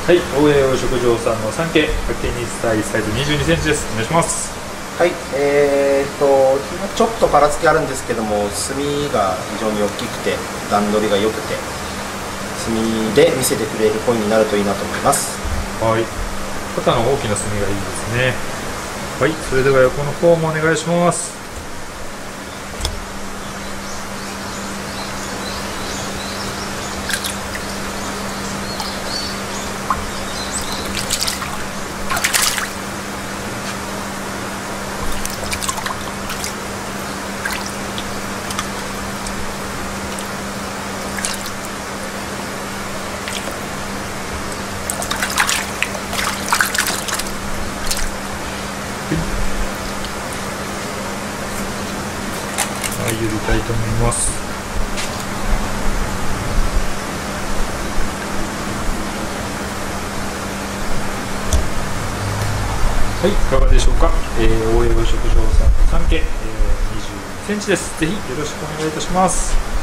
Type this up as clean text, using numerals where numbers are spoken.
はい、大江養殖場さんの 3K 竹にサイズ22センチです。お願いします。 はい、今ちょっとばらつきあるんですけども、炭が非常に大きくて段取りが良くて、炭で見せてくれる声になるといいなと思います。 はい、肩の大きな炭がいいですね。はい、それでは横の方もお願いします。はい、茹でたいと思います。はい、いかがでしょうか。大江養殖場さんの 3K、22センチです。ぜひよろしくお願いいたします。